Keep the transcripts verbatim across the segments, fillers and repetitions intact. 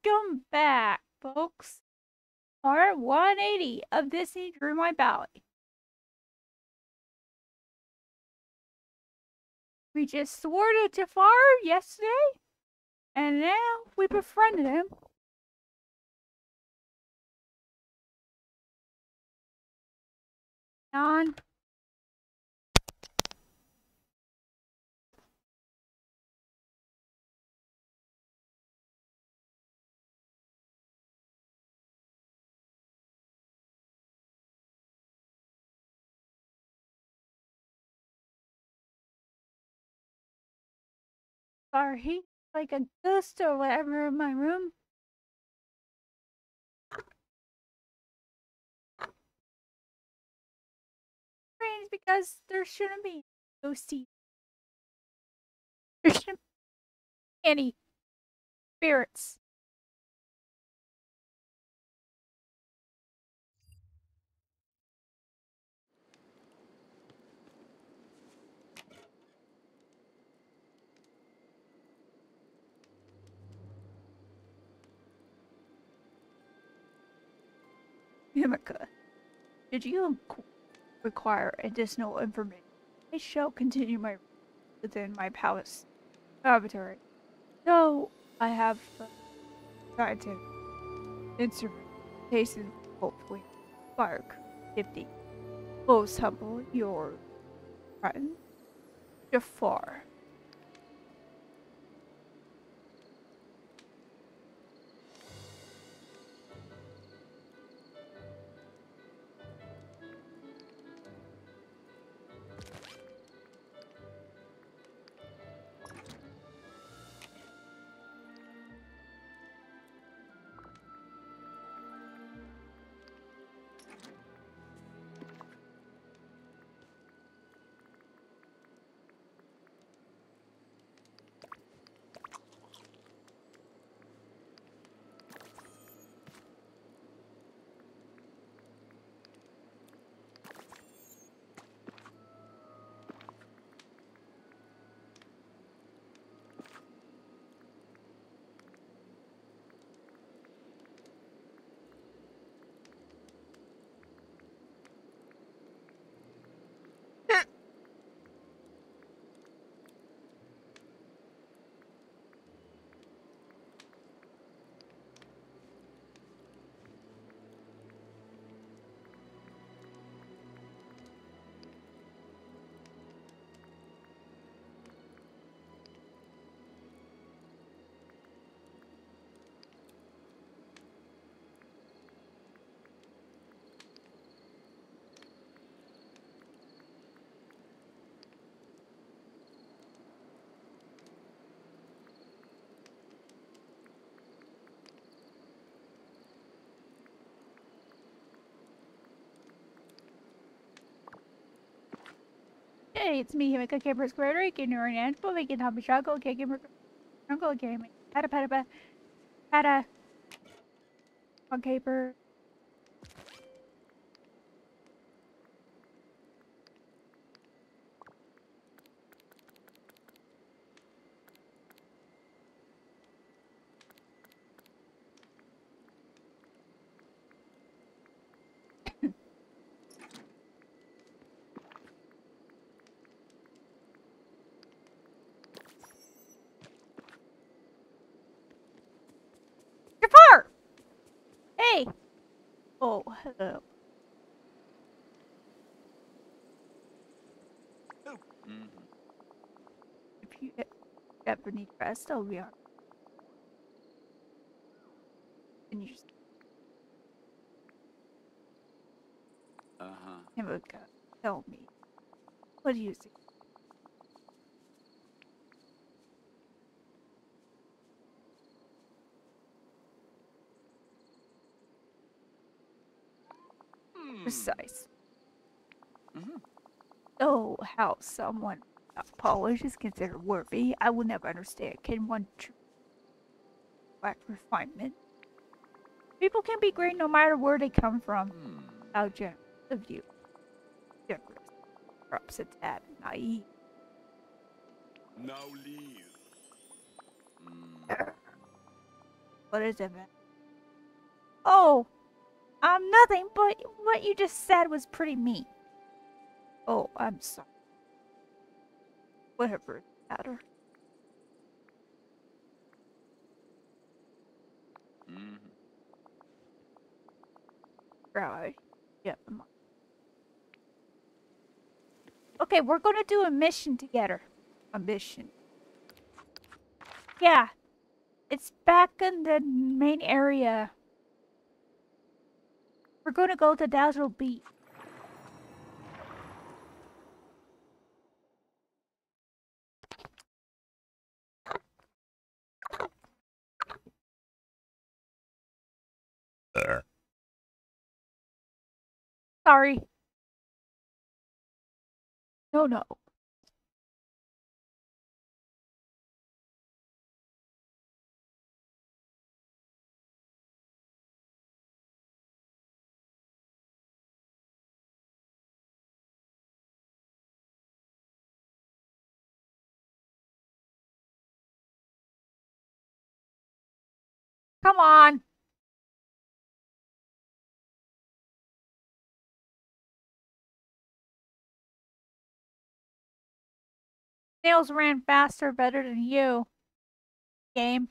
Welcome back, folks. Part one eighty of Disney Dreamlight Valley. We just thwarted Jafar yesterday, and now we befriended him. On. Sorry, like a ghost or whatever in my room. Strange because there shouldn't be ghosty. There shouldn't be any spirits. Himika, did you require additional information? I shall continue my within my palace laboratory. So I have uh, tried to instrument cases hopefully spark fifty. Most humble your friend Jafar. Hey, it's me, Himika Camper Square, Rick, and you're an animal, making hobby struggle, Camper Uncle Gaming. Had a pet a had a on caper. Jafar! Hey! Oh, hello. Mm-hmm. If you ever need rest, I'll be on. And you just Uh-huh. Himika, tell me. What do you see? Mm. Precise. Mm-hmm. Oh, how someone without polish is considered worthy, I will never understand. Can one tr- lack refinement? People can be great no matter where they come from. Mm. How generous of you. Generous. Perhaps a tad naive. Now leave. Mm. What is it, man? Oh, um, nothing, but what you just said was pretty mean. Oh, I'm sorry. Whatever it matter. Mm-hmm. Right. Yeah. Okay, we're gonna do a mission together. A mission. Yeah. It's back in the main area. We're gonna go to Dazzle Beach. There. Sorry. No, no. Come on. Snails ran faster, better than you. Game.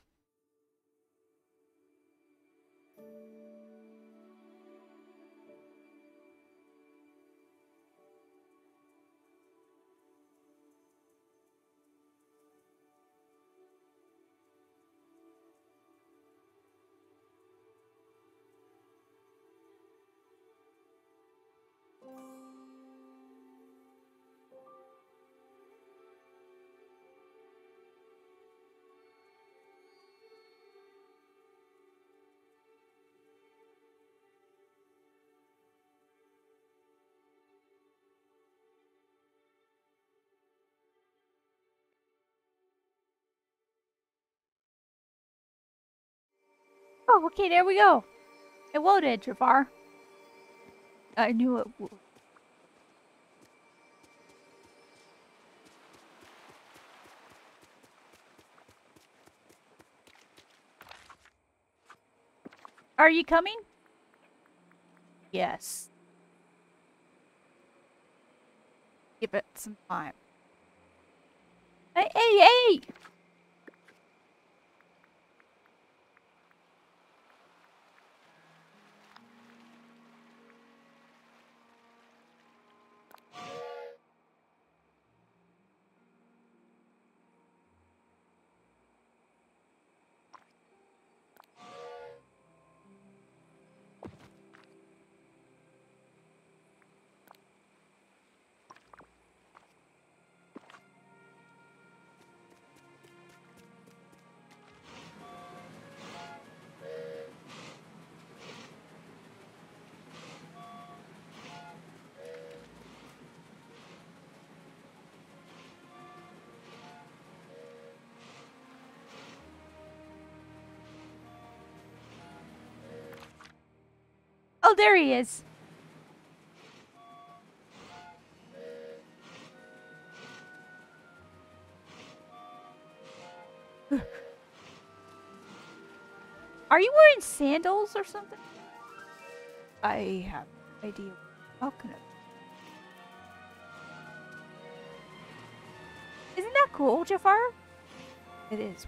Oh, okay, there we go. It loaded, Jafar. I knew it would. Are you coming? Yes. Give it some time. Hey, hey, hey! Oh, there he is. Are you wearing sandals or something? I have no idea what you're talking about. Isn't that cool, Jafar? It is.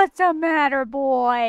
What's the matter, boy?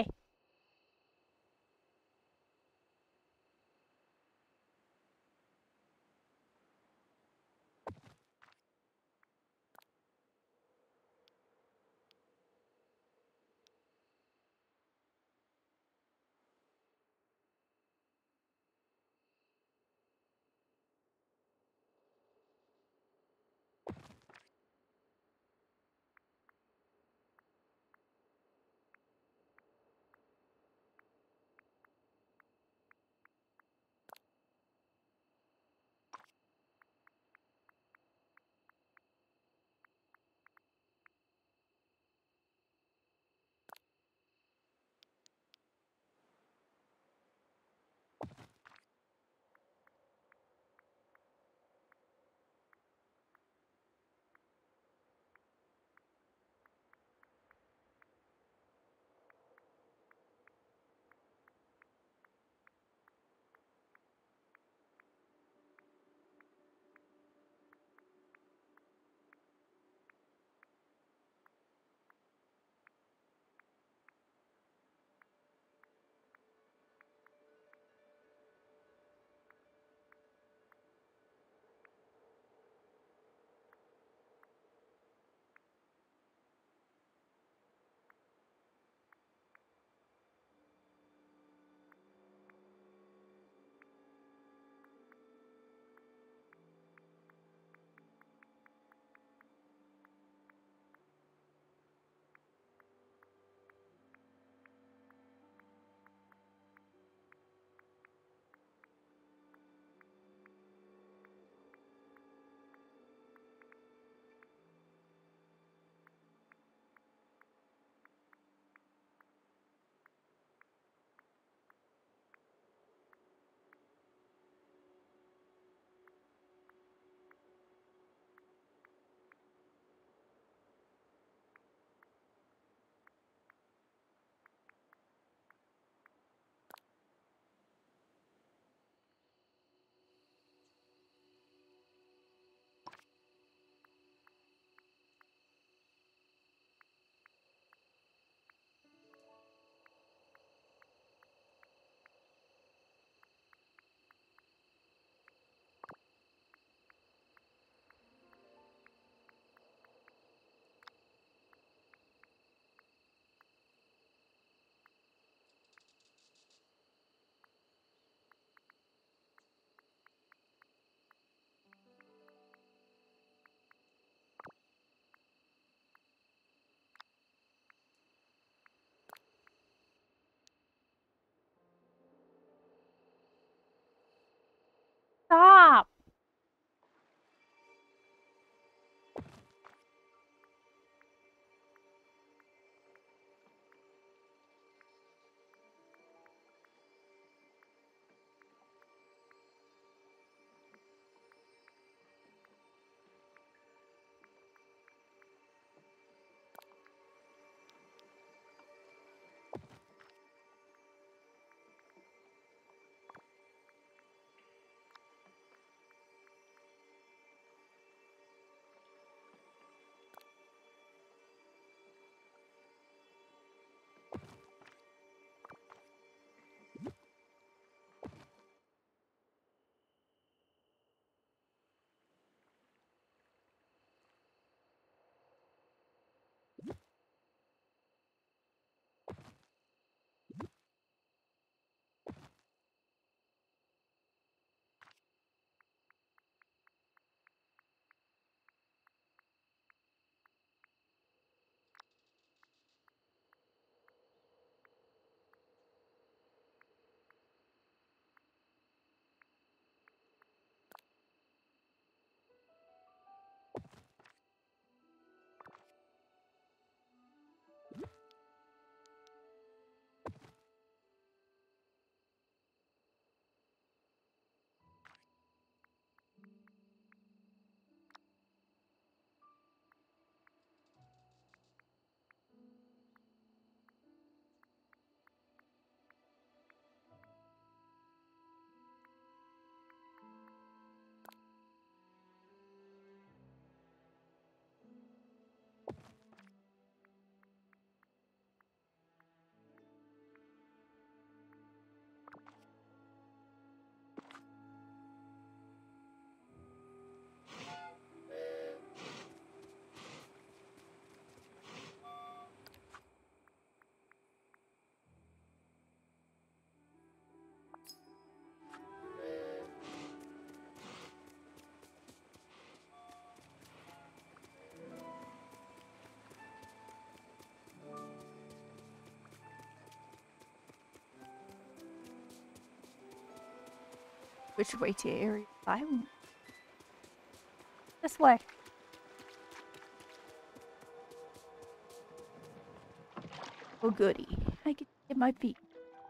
Which way to Area Island? This way. Oh goody. I can get my feet.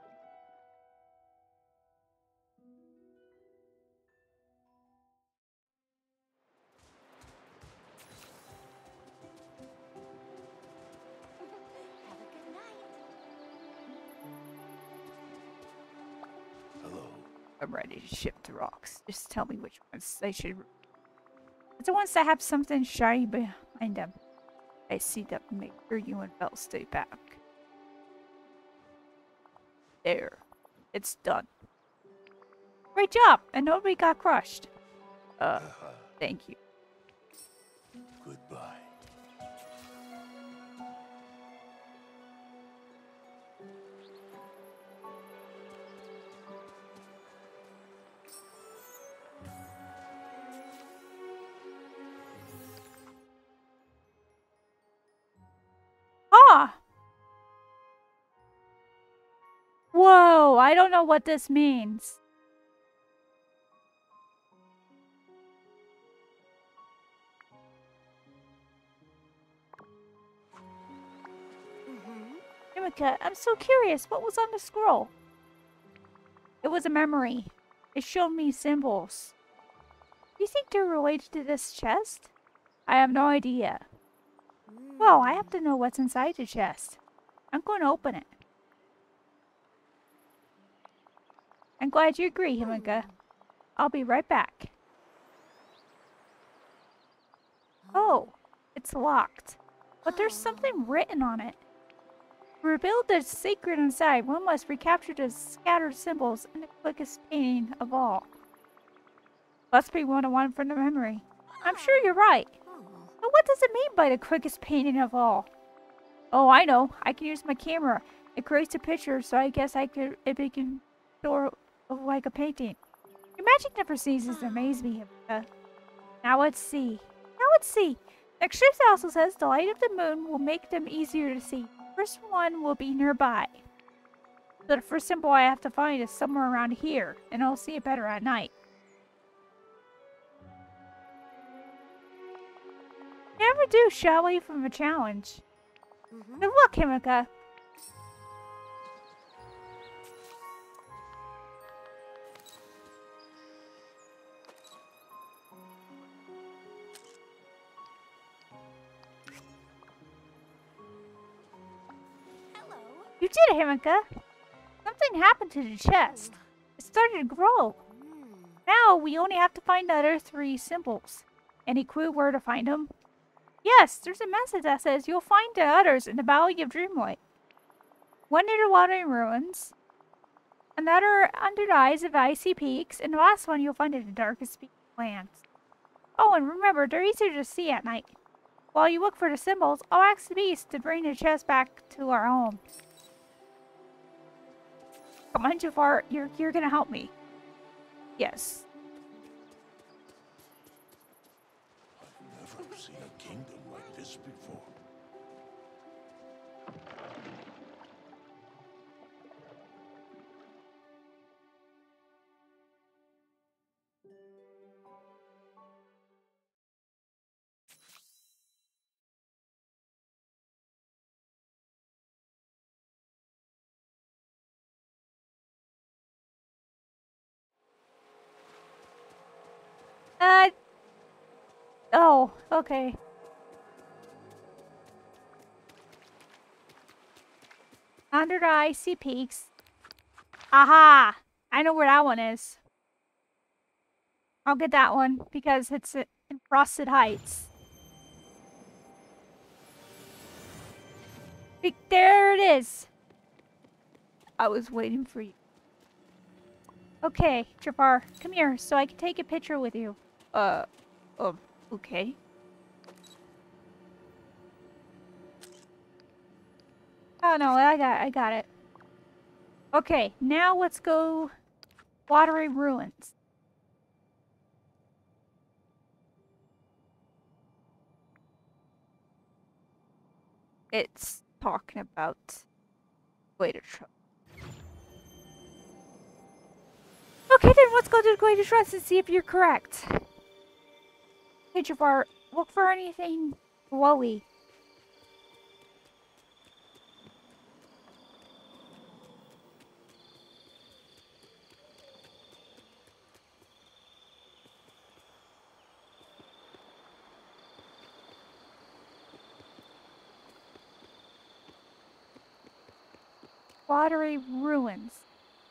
Have a good night. Hello. I'm ready to ship the rocks. Just tell me which ones I should. It's the ones that have something shiny behind them. I see them. Make sure you and Belle stay back. There. It's done. Great job! And nobody got crushed. Uh, thank you. Goodbye. Ah! Whoa, I don't know what this means. Mm-hmm. Himika, I'm so curious. What was on the scroll? It was a memory. It showed me symbols. Do you think they're related to this chest? I have no idea. Well, I have to know what's inside the chest. I'm going to open it. I'm glad you agree, Himika. I'll be right back. Oh, it's locked. But there's something written on it. To reveal the secret inside, one must recapture the scattered symbols in the quickest painting of all. Must be one of one from the memory. I'm sure you're right. But what does it mean by the quickest painting of all? Oh, I know. I can use my camera. It creates a picture, so I guess I could it can store of like a painting. Your magic never ceases to amaze me, Himika. Now let's see. Now let's see. The script also says the light of the moon will make them easier to see. The first one will be nearby. So the first symbol I have to find is somewhere around here, and I'll see it better at night. Never do shy away from a challenge. Mm-hmm. Good luck, Himika. Hello. You did it, Himika. Something happened to the chest. It started to grow. Mm. Now we only have to find the other three symbols. Any clue where to find them? Yes, there's a message that says you'll find the others in the Valley of Dreamlight. One near the Watering Ruins, another under the eyes of icy peaks, and the last one you'll find in the darkest peak lands. Oh, and remember, they're easier to see at night. While you look for the symbols, I'll ask the beast to bring the chest back to our home. Come on, Jafar, you're, you're gonna help me. Yes. I've never seen a kingdom like this before. Uh. Oh, okay. Under the icy peaks. Aha! I know where that one is. I'll get that one because it's in Frosted Heights. Be- There it is. I was waiting for you. Okay, Jafar, come here so I can take a picture with you. Uh, um, okay. Oh no, I got, I got it. Okay, now let's go Watery Ruins. It's talking about way to travel. Okay, then let's go to the Glade of Trust and see if you're correct. Hey, Jafar, look for anything glowy. Watery ruins.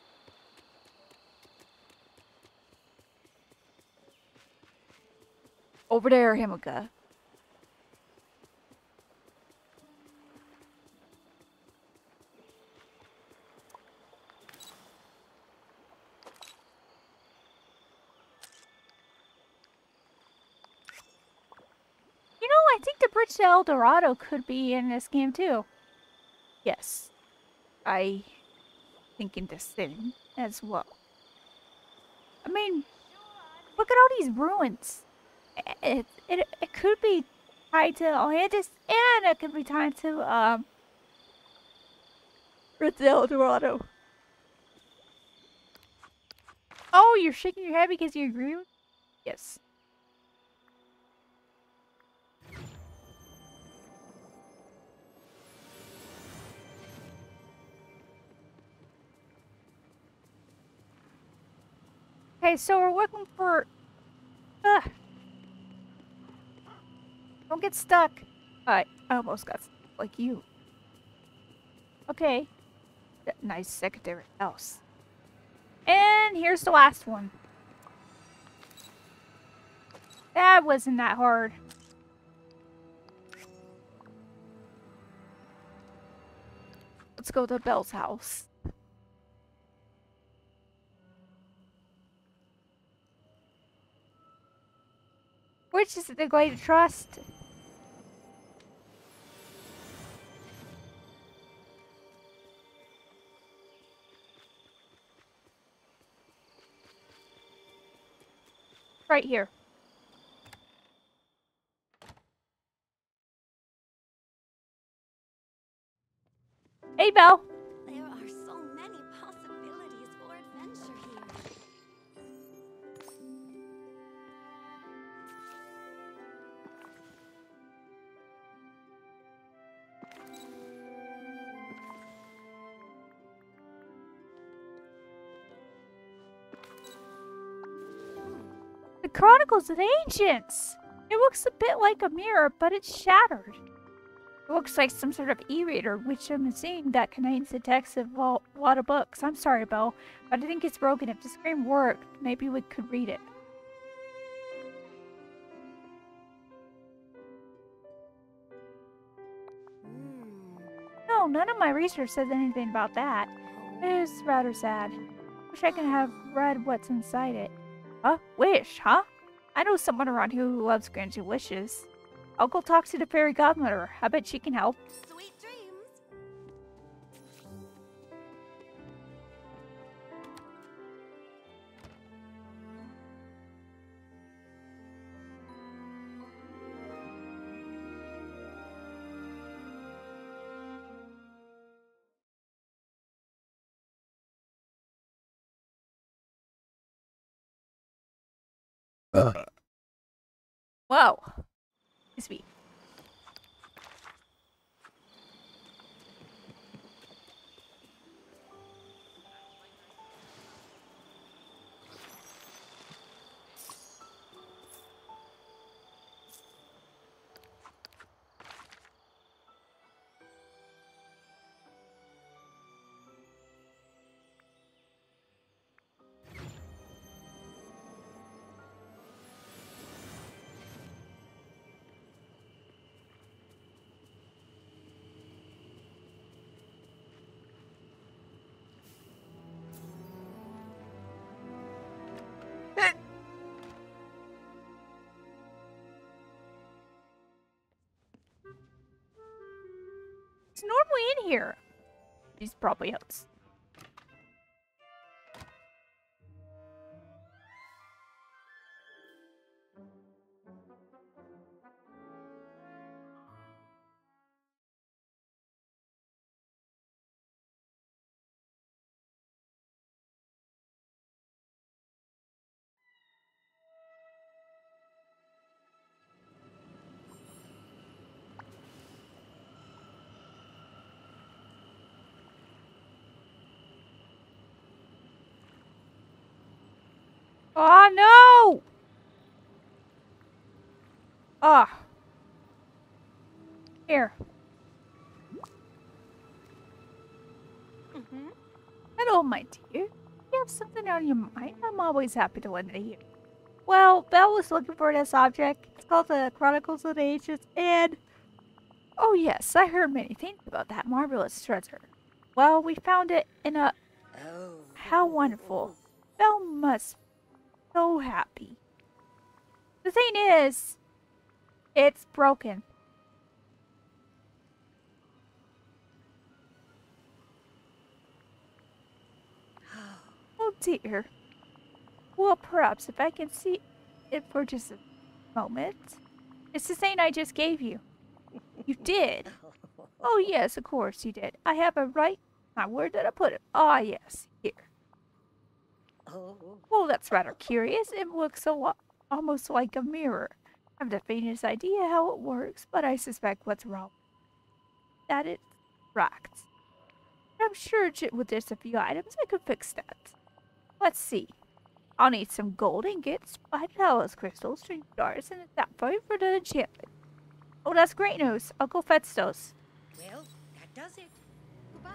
Over there, Himika. You know, I think the bridge to El Dorado could be in this game too. Yes. I think in this thing as well. I mean, look at all these ruins. It, it, it could be tied to Atlantis, and it could be tied to, um, Bridge to El Dorado. Oh, you're shaking your head because you agree with? Yes. Okay, so we're looking for... Ugh. Don't get stuck. I almost got stuck, like you. Okay. Nice secondary house. And here's the last one. That wasn't that hard. Let's go to Belle's house. Which is the Glade of Trust? Right here. Hey, Belle. There are so many possibilities for adventure here. The Chronicles of the Ancients. It looks a bit like a mirror, but it's shattered. It looks like some sort of e-reader, which I'm assuming that contains the text of a lot of books. I'm sorry, Belle, but I think it's broken. If the screen worked, maybe we could read it. Hmm. No, none of my research says anything about that. It is rather sad. Wish I could have read what's inside it. Huh? Wish, huh? I know someone around here who loves granting wishes. I'll go talk to the fairy godmother. I bet she can help. Sweet dreams. Uh. Whoa. Excuse me. It's normally in here. He's probably else. Oh no! Ah, here. Mm-hmm. Hello, my dear. You have something on your mind? I'm always happy to lend a ear. Well, Belle was looking for this object. It's called the Chronicles of the Ancients, and oh yes, I heard many things about that marvelous treasure. Well, we found it in a Oh. how wonderful. Belle must be so happy. The thing is, it's broken. Oh dear. Well, perhaps if I can see it for just a moment. It's the thing I just gave you. You did. Oh yes, of course you did. I have a right. Now, where did I put it? Ah, yes, here. Oh. Well, that's rather curious. It looks a lot, almost like a mirror. I have the faintest idea how it works, but I suspect what's wrong. That it's cracked. I'm sure j- with just a few items I could fix that. Let's see. I'll need some gold ingots, five Talos crystals, string jars, and a sapphire for the enchantment. Oh, that's great news. I'll go fetch those. Well, that does it. Goodbye.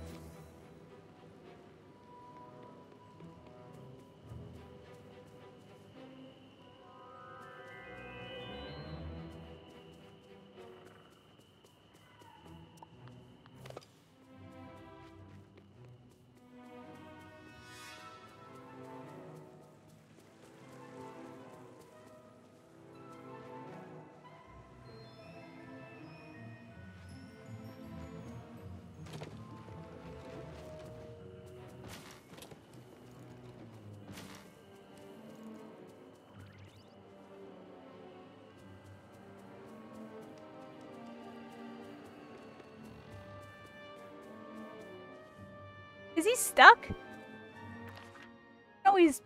Is he stuck? No, he's.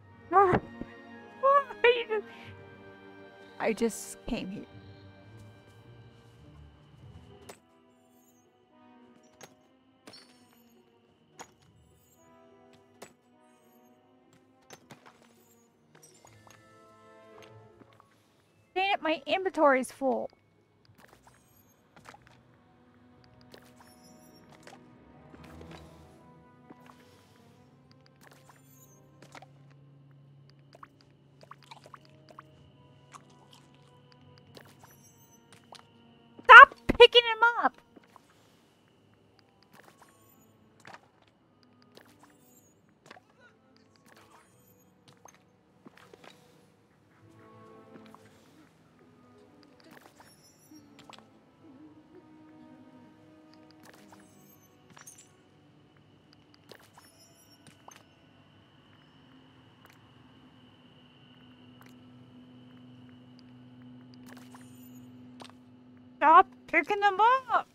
I just came here. Dang it, my inventory's full. Stop picking him up! Stop picking them up!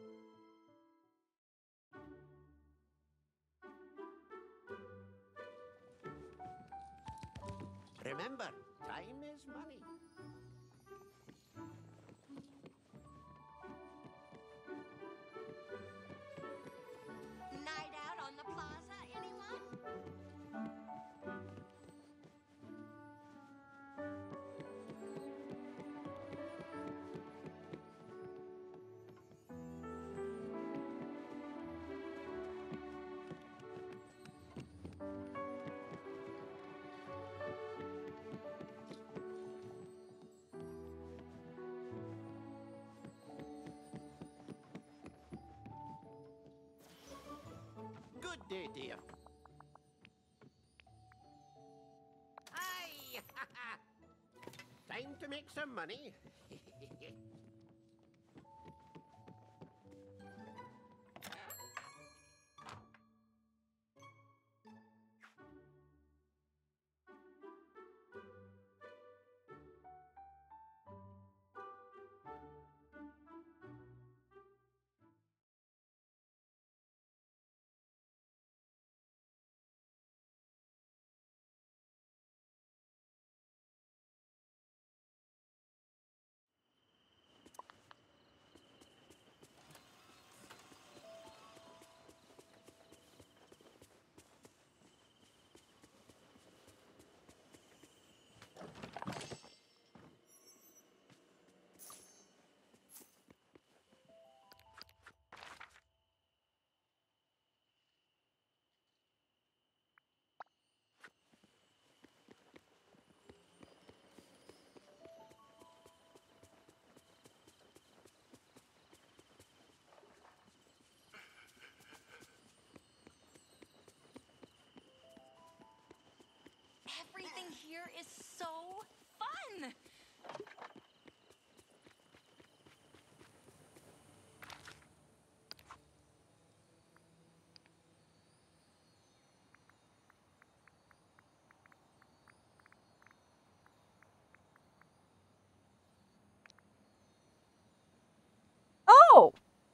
Remember, time is money. Night out on the plaza, anyone? Good day, dear. Aye! Time to make some money. Everything here is so fun! Oh!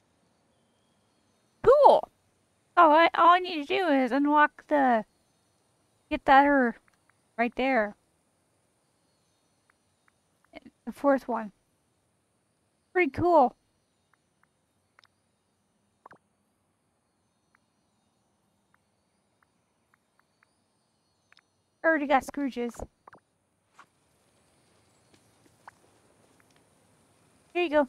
Cool! Oh, I, all I need to do is unlock the... Get that her right there. The fourth one. Pretty cool. Already got Scrooges. Here you go.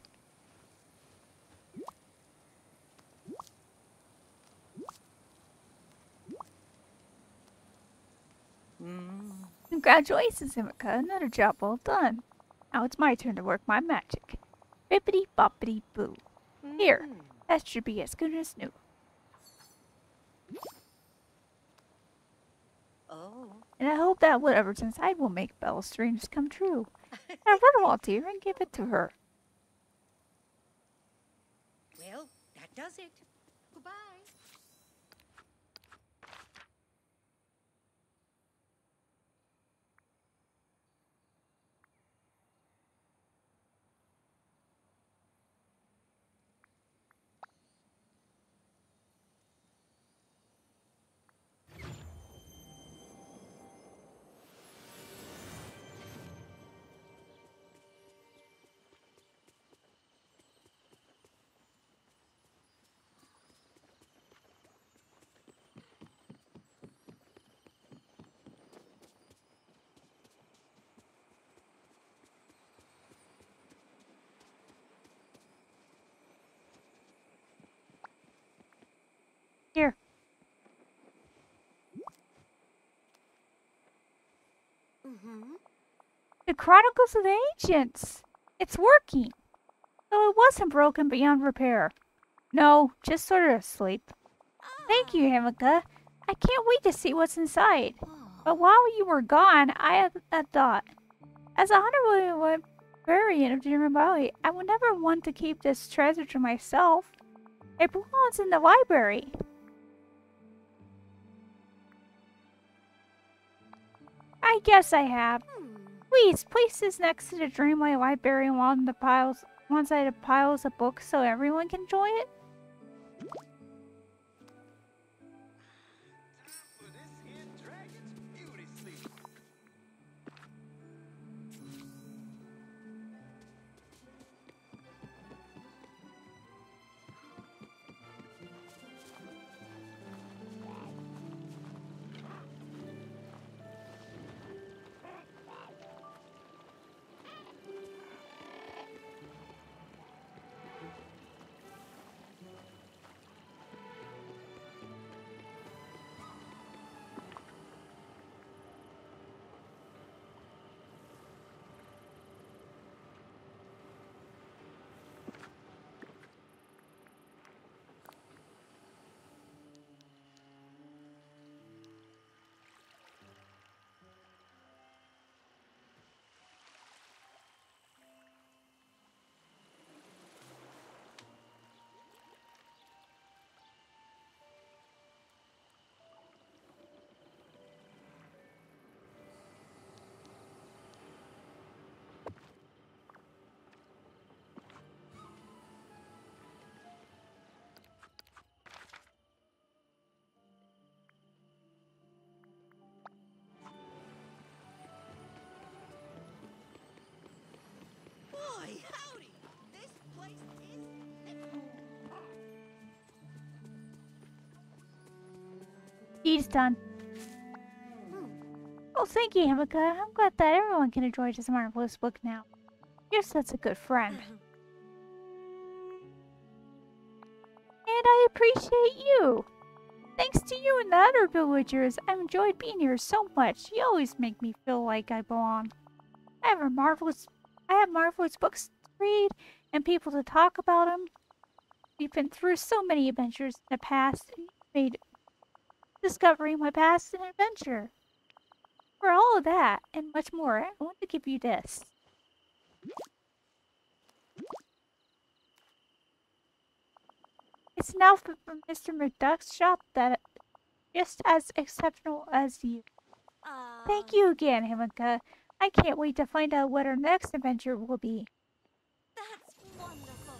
Congratulations, Himika. Another job well done. Now it's my turn to work my magic. Bippity boppity boo. Here, that should be as good as new. Oh. And I hope that whatever's inside will make Bella's dreams come true. Now run, Walter, and give it to her. Well, that does it. Goodbye. Here. Mm-hmm. The Chronicles of the Ancients. It's working. Though it wasn't broken beyond repair. No, just sort of asleep. Thank you, Himika. I can't wait to see what's inside. But while you were gone, I had a thought. As a hundred librarian of Dreamer Valley, I would never want to keep this treasure to myself. It belongs in the library. I guess I have. Hmm. Please, place this next to the Dreamlight Library and one the piles, one side of piles of books so everyone can enjoy it. Boy, howdy! This place is Deed's done. Oh, thank you, Himika. I'm glad that everyone can enjoy this marvelous book now. You're such a good friend. And I appreciate you. Thanks to you and the other villagers, I've enjoyed being here so much. You always make me feel like I belong. I have a marvelous, I have marvelous books to read and people to talk about them. We've been through so many adventures in the past, and you made discovering my past an adventure. For all of that and much more, I want to give you this. It's an outfit from Mister McDuck's shop that just as exceptional as you. Uh, Thank you again, Himika. I can't wait to find out what our next adventure will be. That's wonderful.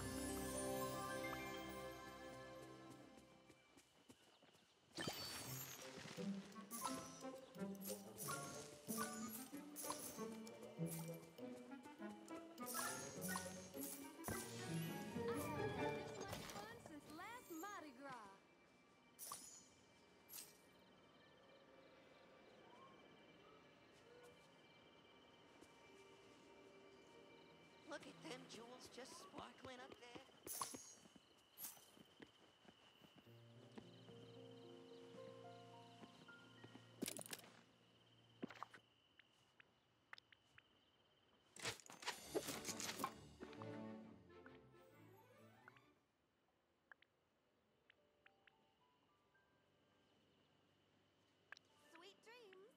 Since last Mardi Gras. Look at them jewels just sparkling up there. Sweet dreams.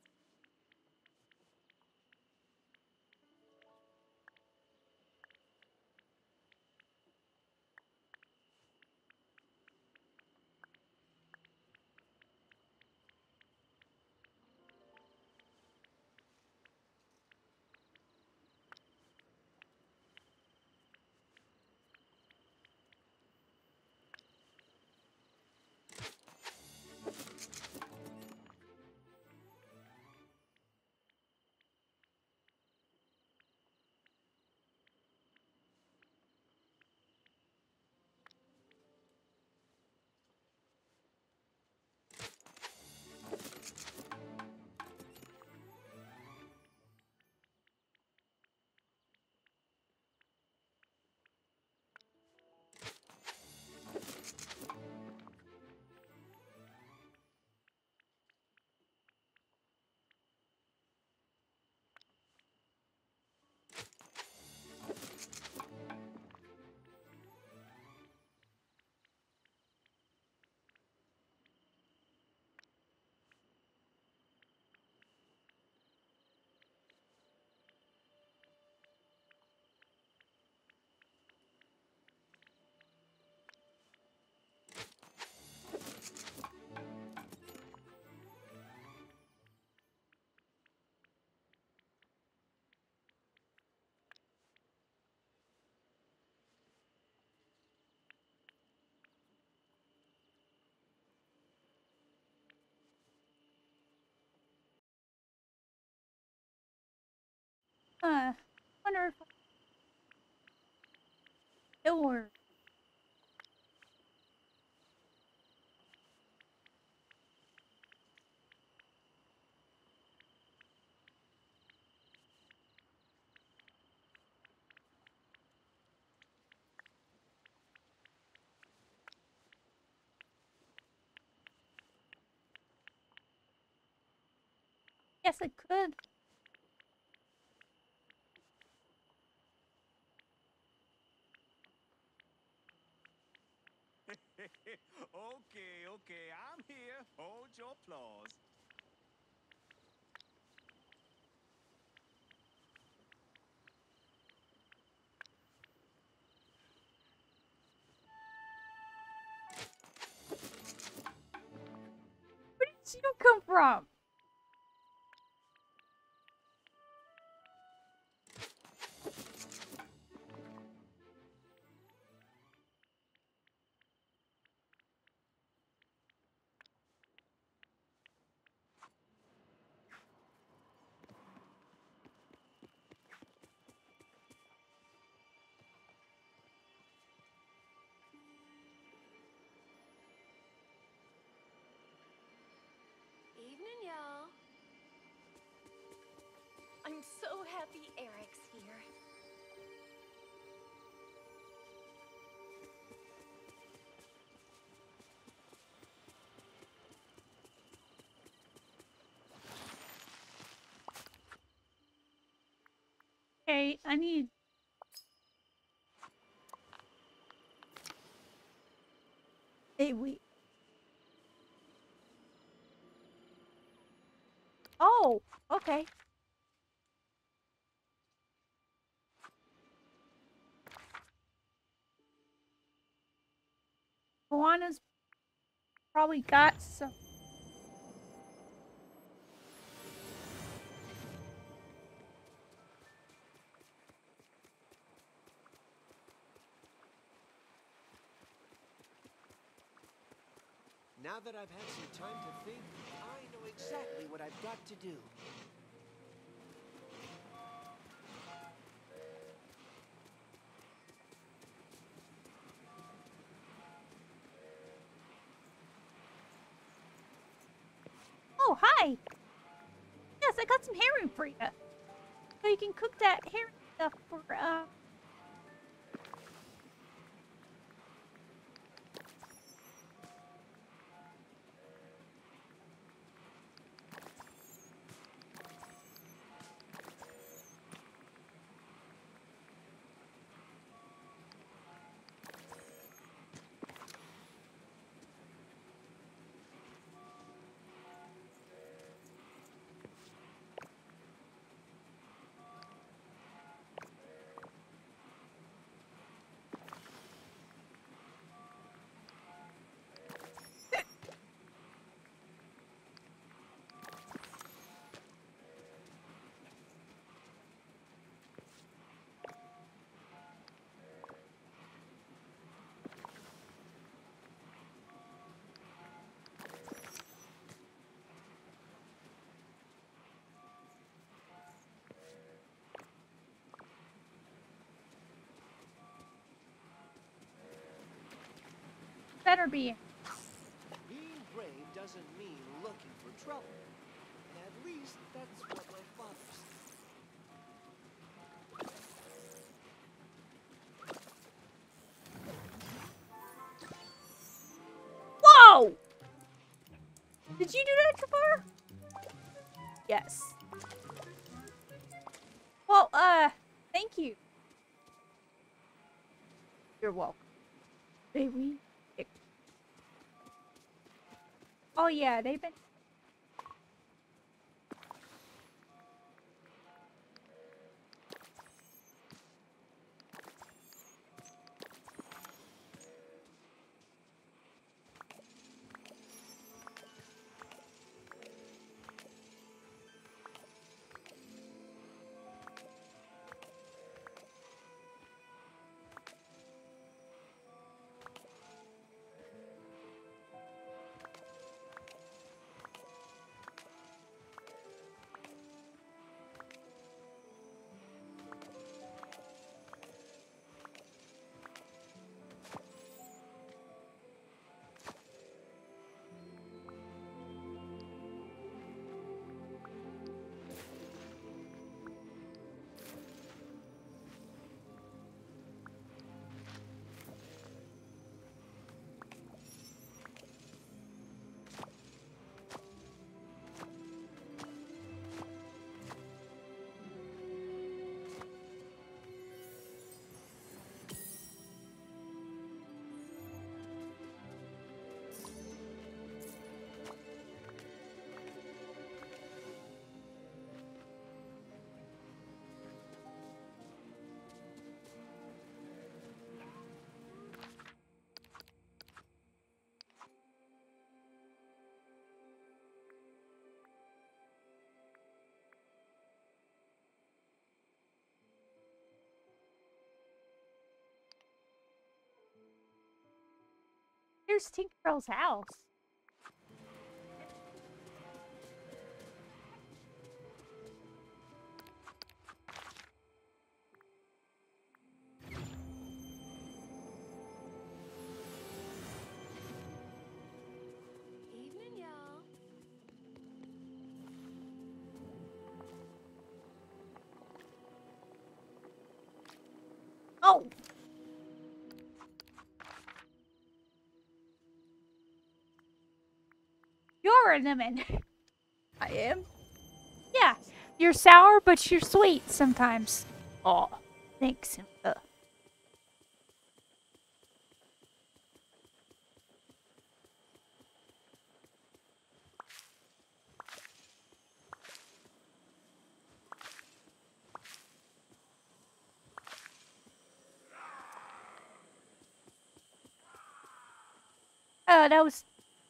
Uh, wonder if or yes, I could. Okay, okay, I'm here. Hold your applause. Where did you come from? Evening, y'all. I'm so happy Eric's here. Okay, I need. Hey, we. Oh, okay. Moana's probably got some. Now that I've had some time to think, I know exactly what I've got to do. Oh, hi! Yes, I got some herring for you. So you can cook that herring stuff for, uh... better be. Being brave doesn't mean looking for trouble. At least that's what my father said. Whoa! Did you do that, Trevor? Yes. Well, uh, thank you. You're welcome. Baby. Oh yeah, they've been... there's Tinkerbell's house. Evening, y'all. Oh! You're a lemon. I am? Yeah. You're sour, but you're sweet sometimes. Oh, thanks. Uh. Oh, that was...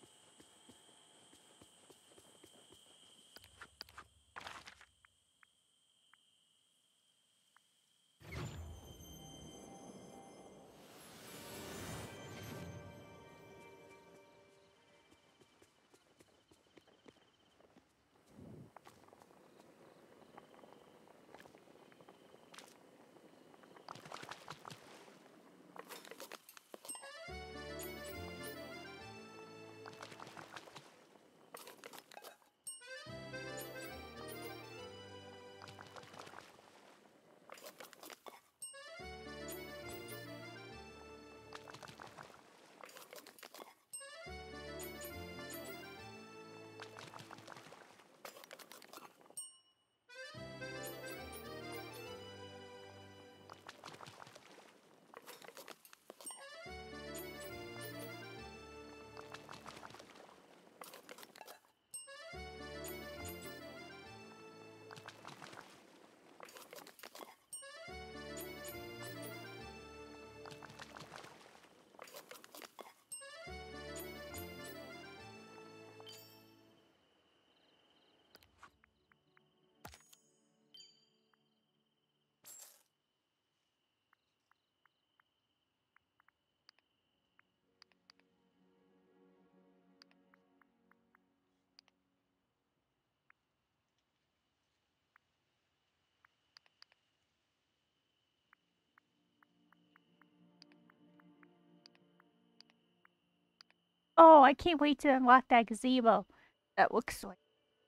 Oh, I can't wait to unlock that gazebo. That looks like...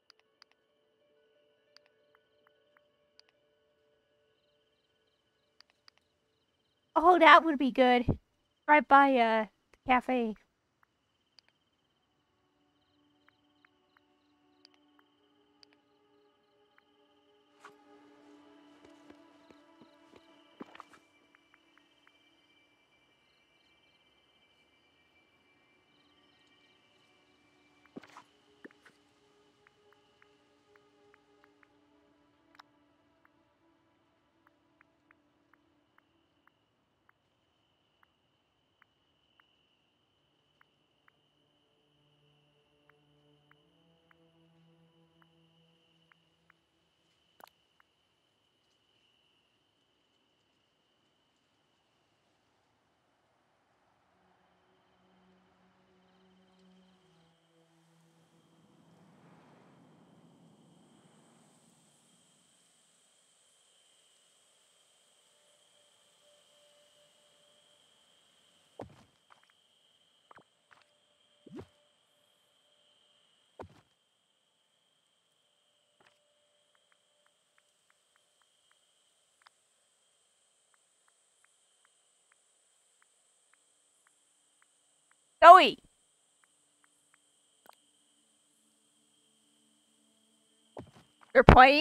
Oh, that would be good. Right by, uh, the cafe. Zoe! You're playing?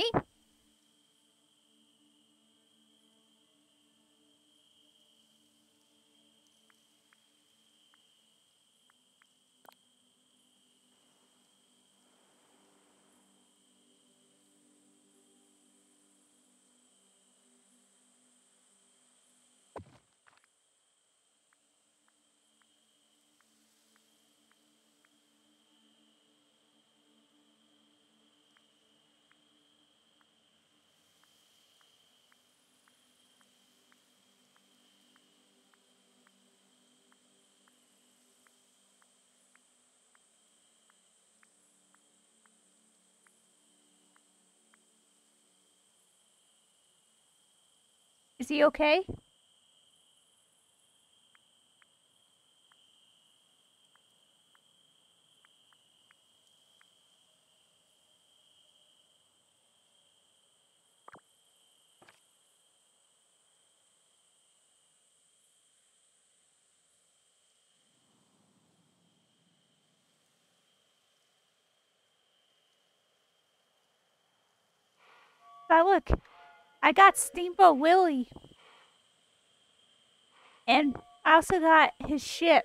Is he okay? Now look, I got Steamboat Willie. And I also got his ship.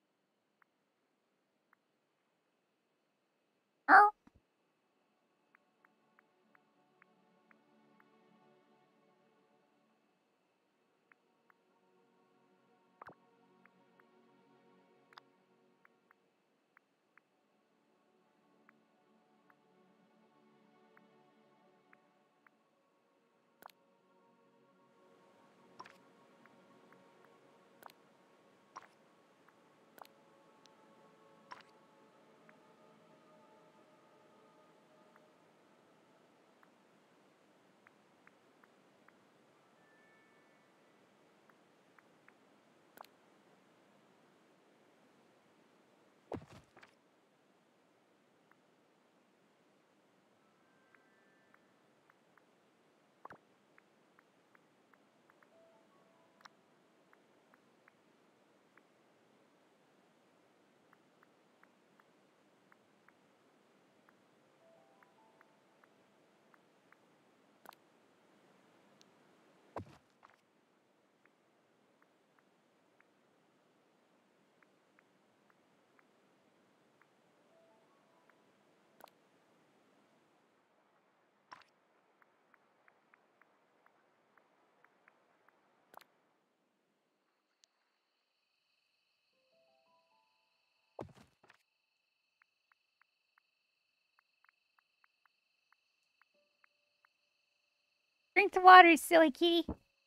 Oh, Drink the water, silly kitty.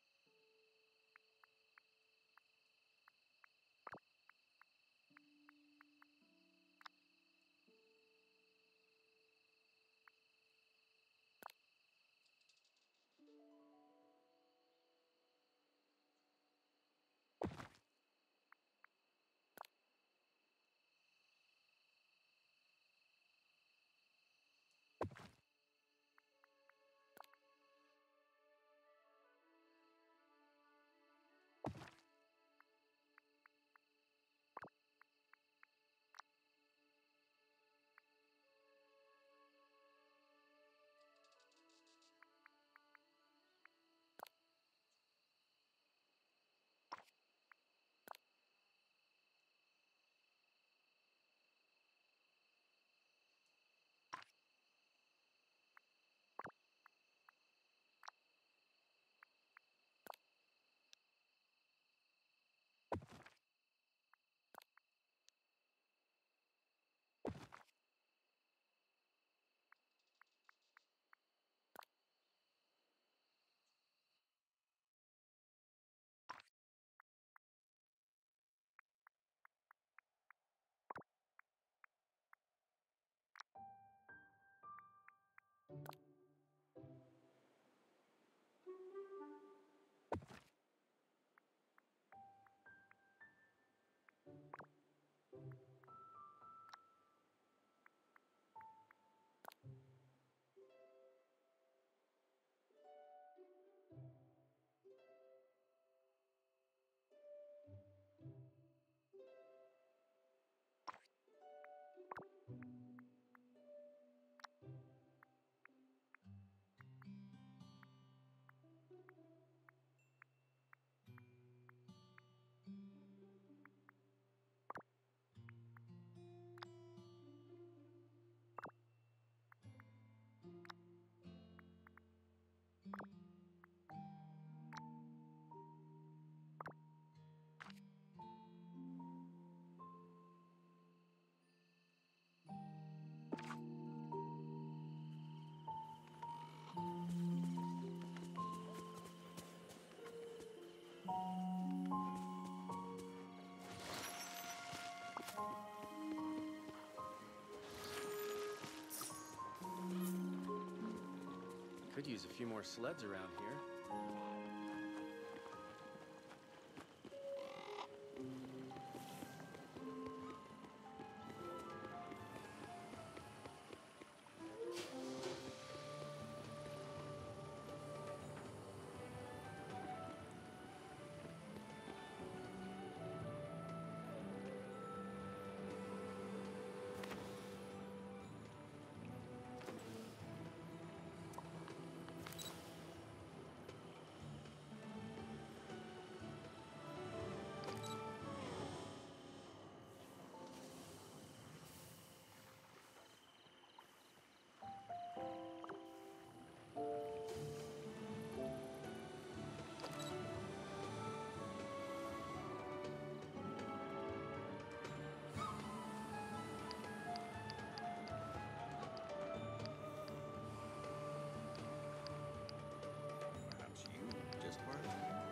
Could use a few more sleds around here. Perhaps you just weren't.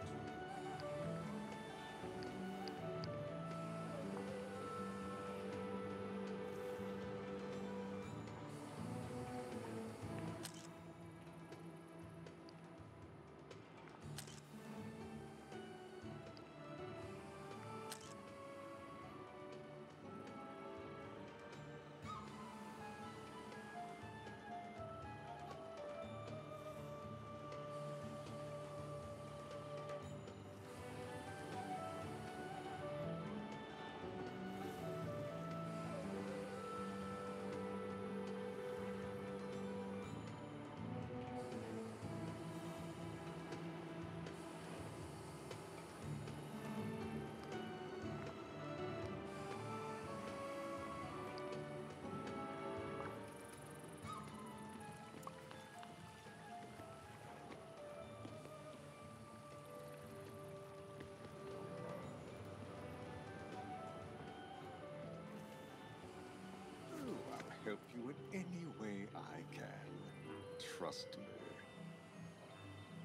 Oh, I'll help you in any way I can. Trust me.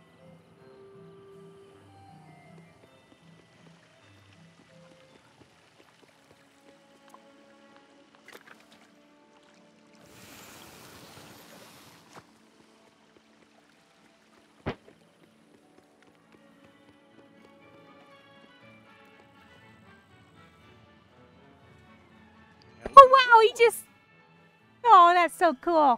Oh, he just. Oh, that's so cool.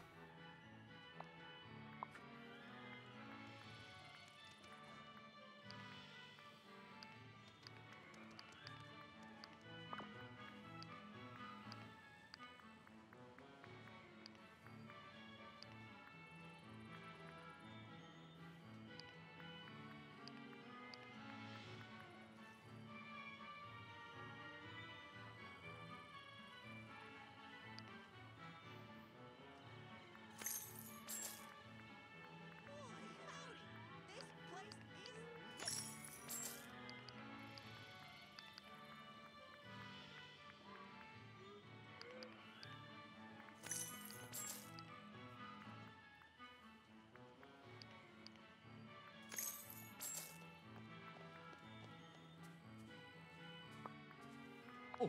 Oh.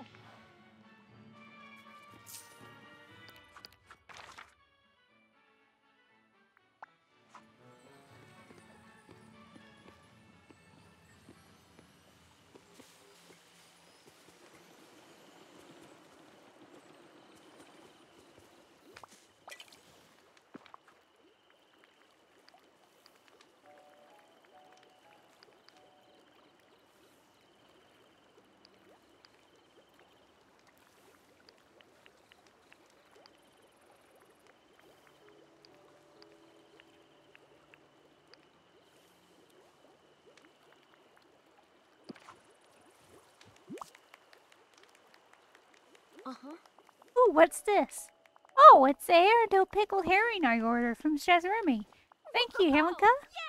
Uh-huh. Ooh, what's this? Oh, it's the Aerodale pickled herring I ordered from Chef Remy. Thank you, Himika.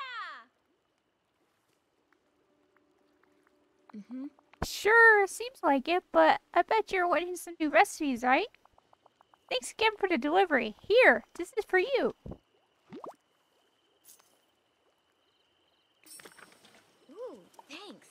Yeah! Mm-hmm. Sure, seems like it, but I bet you're wanting some new recipes, right? Thanks again for the delivery. Here, this is for you. Ooh, thanks.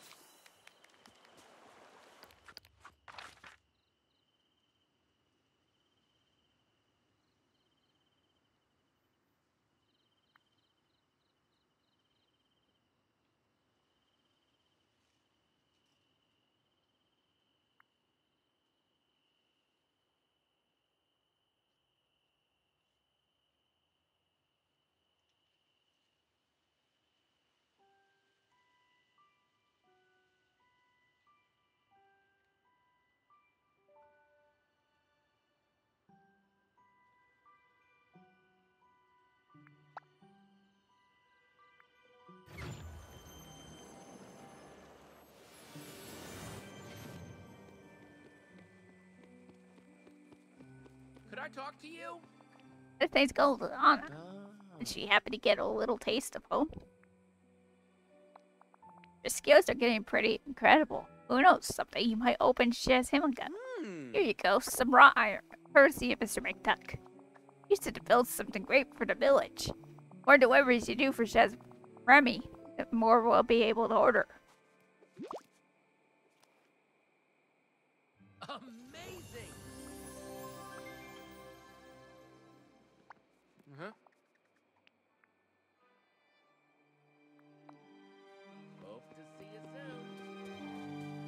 Could I talk to you? This thing's gold to Anna. Ah. Is she happy to get a little taste of home? Your skills are getting pretty incredible. Who knows, someday you might open Chef's Himika. Hmm. Here you go, some raw iron, courtesy of Mister McDuck. Used to build something great for the village. More deliveries you do for Chef Remy, the more we'll be able to order. Amazing! Uh-huh. Hope to see you soon.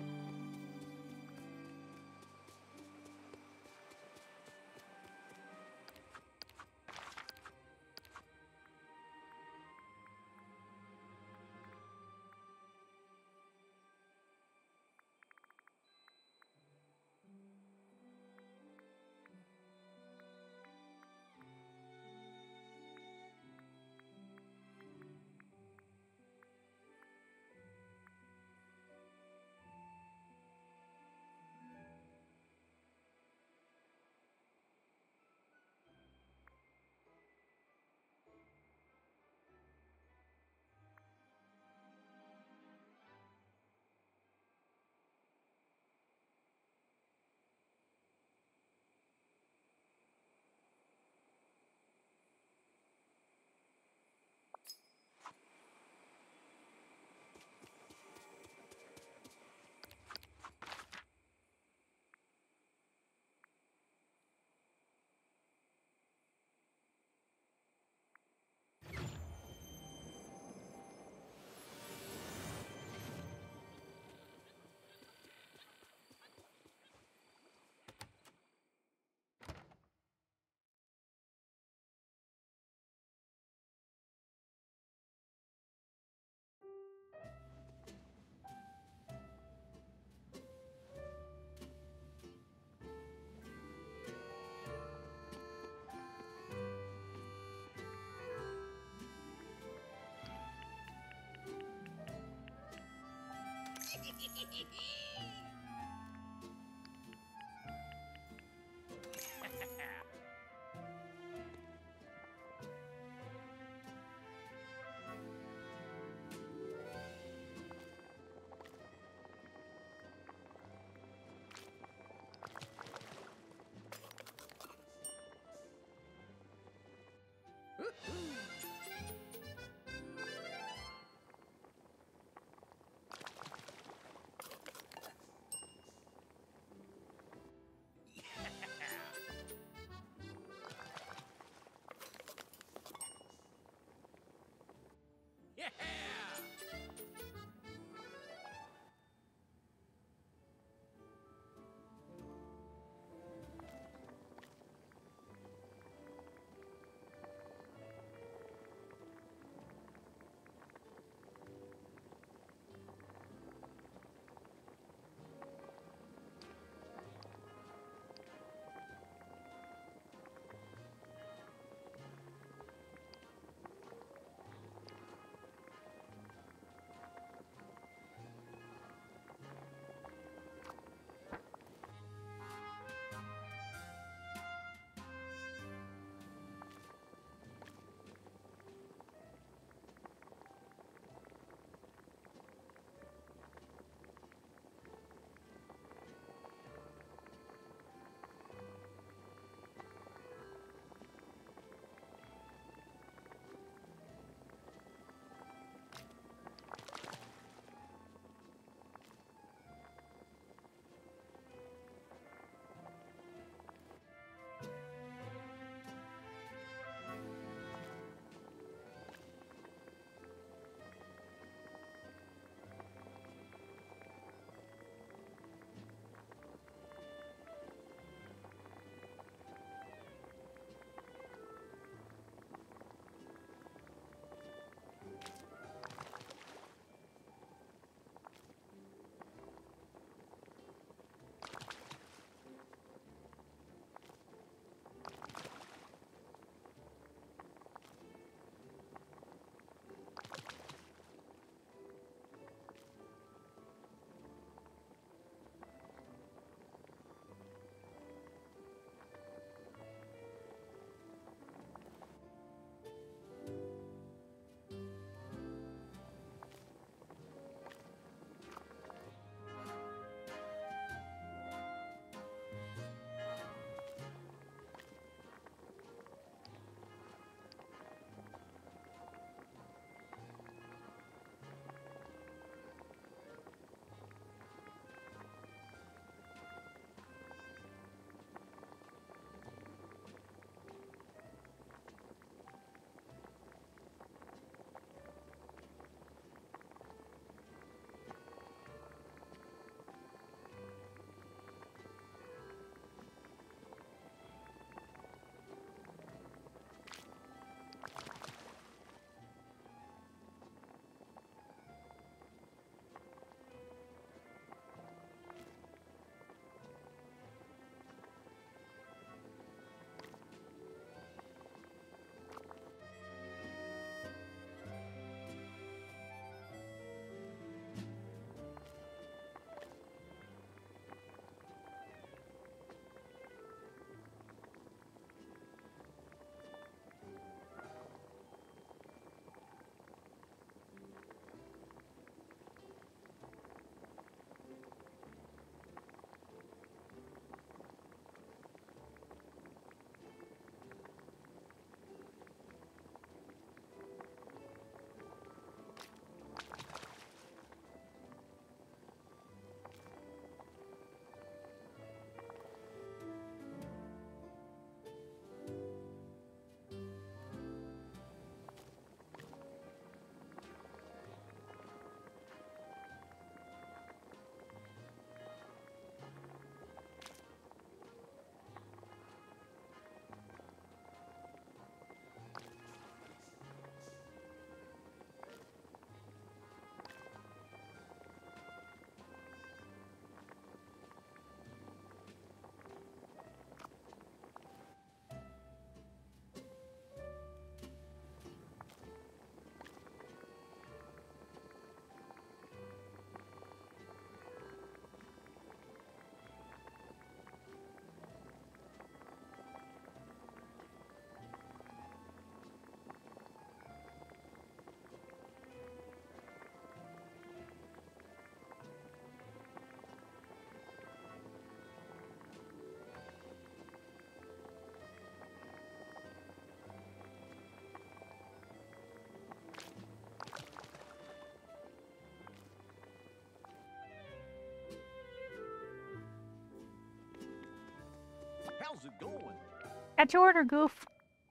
going? Got your order, Goof.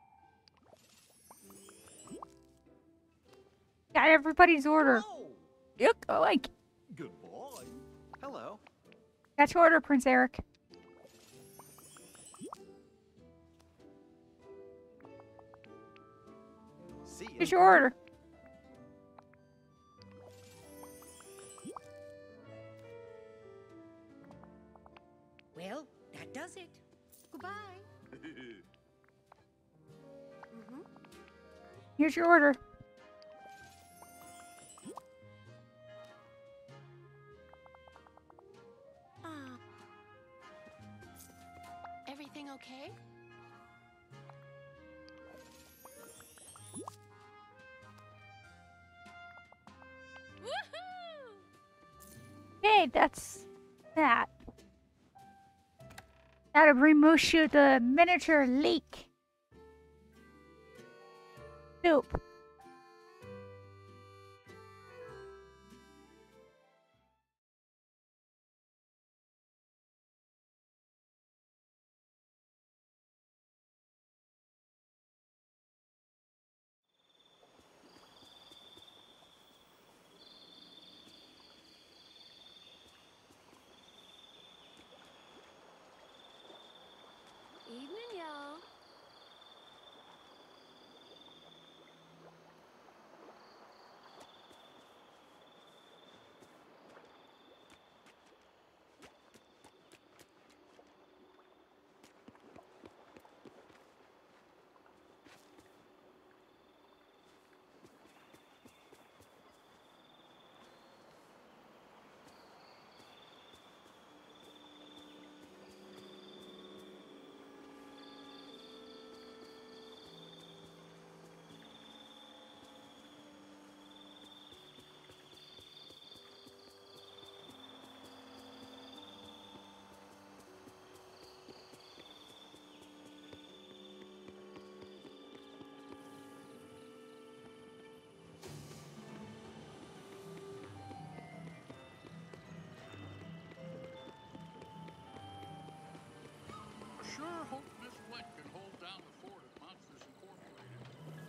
Got everybody's order. Oh, Yep, I like it. good boy. Hello. Got your order, Prince Eric. See ya. Here's your order. Well, that does it. Goodbye. Mm-hmm. Here's your order. Ah. Everything okay? Woohoo! Hey, that's that. That'll bring Mushu the miniature leek. Soup. Evening, y'all. I sure hope Miss Fleck can hold down the fort at Monsters Incorporated.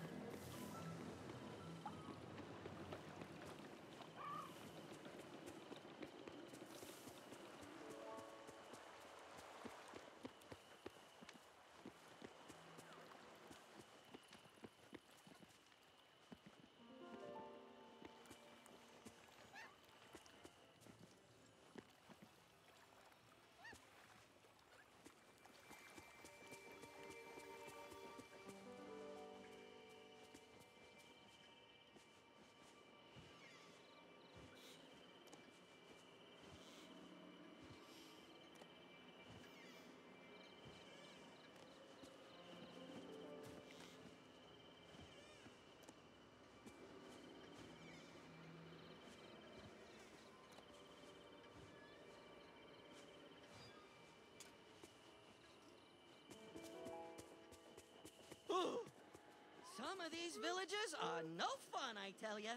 Some of these villages are no fun, I tell ya.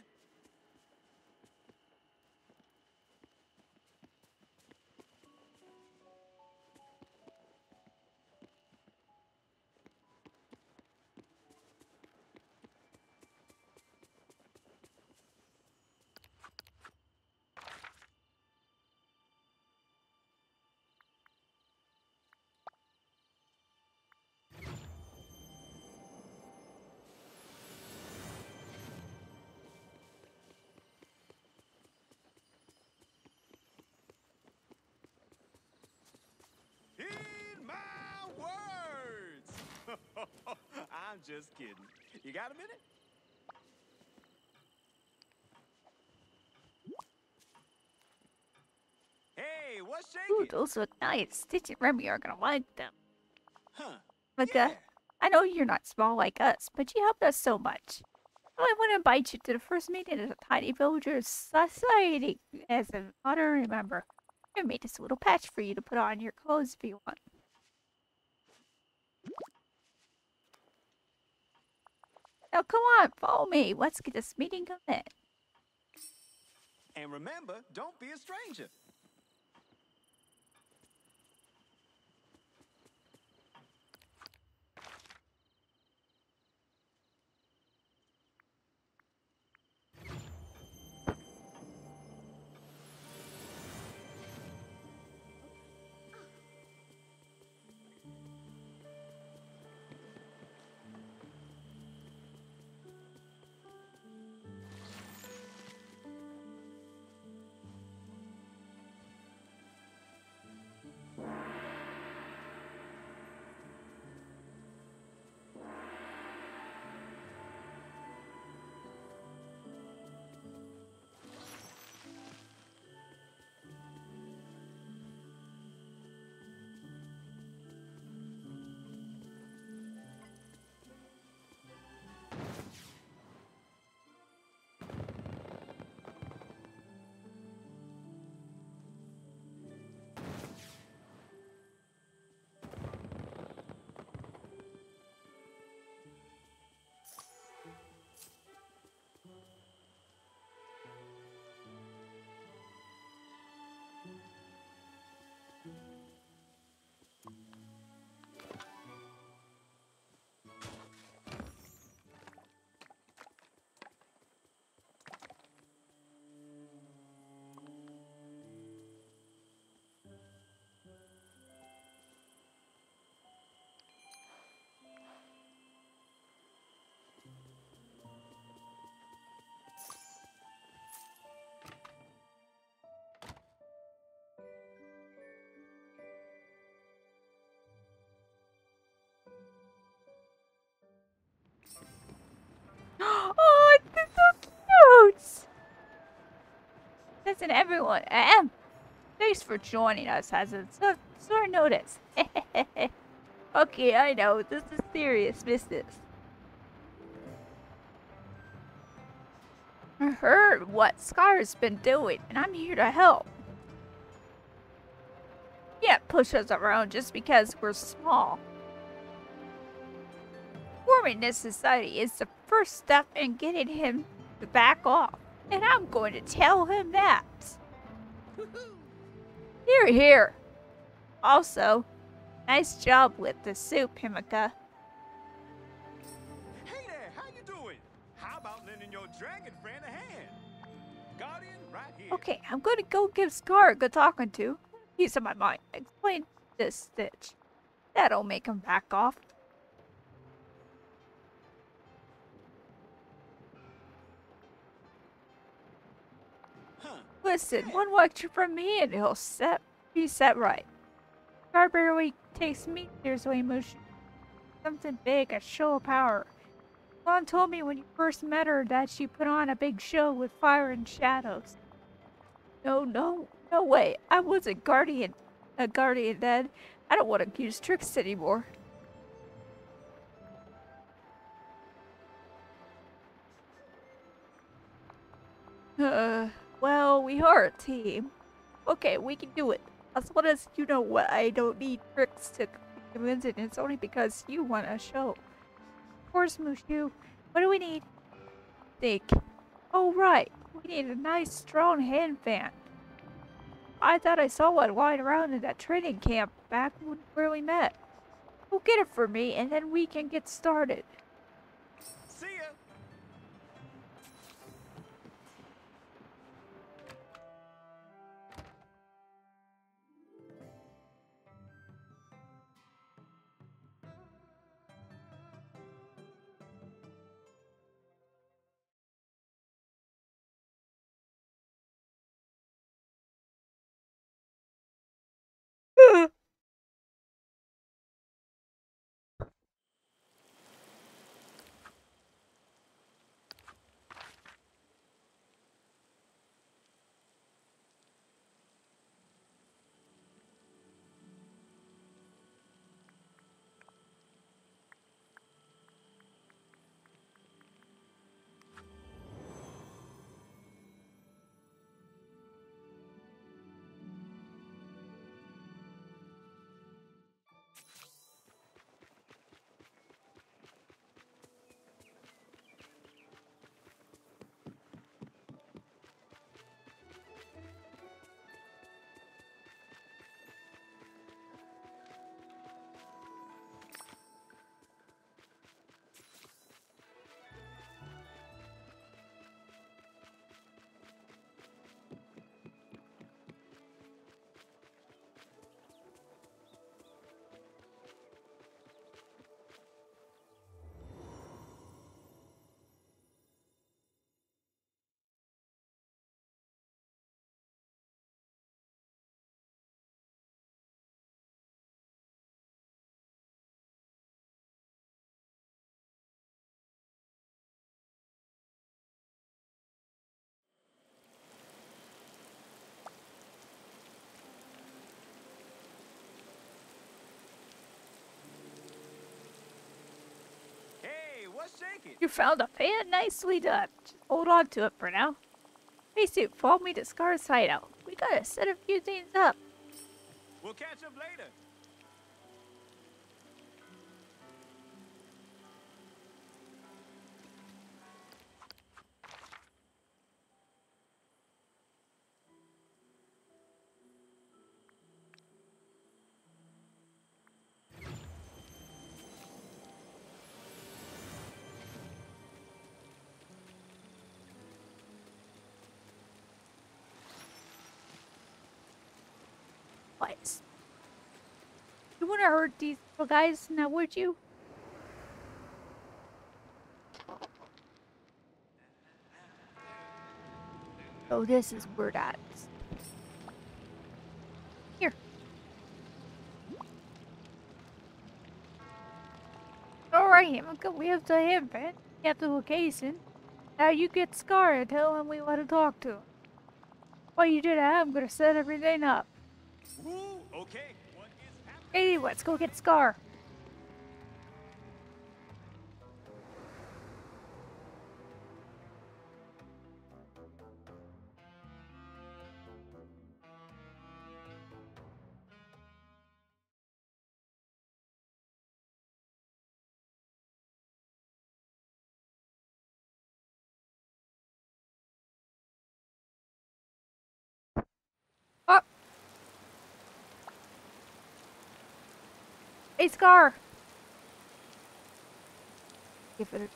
Heed my words. I'm just kidding. You got a minute? Hey, what's shaking? Ooh, those look nice. Stitch and Remy are gonna like them. Huh? Mika, Yeah. I know you're not small like us, but you helped us so much. So I want to invite you to the first meeting of the Tiny Villagers Society as an honorary member. I made this little patch for you to put on your clothes if you want. Now come on, follow me. Let's get this meeting going. And remember, don't be a stranger. Listen, everyone. Ahem. Thanks for joining us as a so- short notice. Okay, I know. This is serious business. I heard what Scar's been doing, and I'm here to help. You can't push us around just because we're small. Forming this society is the first step in getting him to back off, and I'm going to tell him that. Here, here. Also, nice job with the soup, Himika. Hey there, how you doing? How about lending your dragon friend a hand? Guardian, right here. Okay, I'm going to go give Scar a good talking to. Peace of my mind. Explain this stitch. That'll make him back off. Huh. Listen, one lecture from me and he'll set be set right. Scar barely takes meters away motion. Something big, a show of power. Mom told me when you first met her that she put on a big show with fire and shadows. No, no, no way. I wasn't guardian, a guardian then. I don't want to use tricks anymore. Uh, well, we are a team. Okay, we can do it. As long as you know what, I don't need tricks to convince it. It's only because you want a show. Of course, Mushu. What do we need? Think. Oh, right. We need a nice, strong hand fan. I thought I saw one lying around in that training camp back when, where we met. Go get it for me, and then we can get started. See ya. Hey, what's shaking? You found a fan? Nicely done. Just hold on to it for now. Hey, Soup, follow me to Scar's hideout. We gotta set a few things up. We'll catch up later. What? You wanna hurt these little guys now, would you? Oh, this is where that is. Here. Alright, Himika, we have the handpan. We have the location. Now you get Scar and tell him we want to talk to him. While you do that, I'm gonna set everything up. Woo, okay. What is happening? Hey, let's go get Scar. Oh! Hey, Scar! Give it a...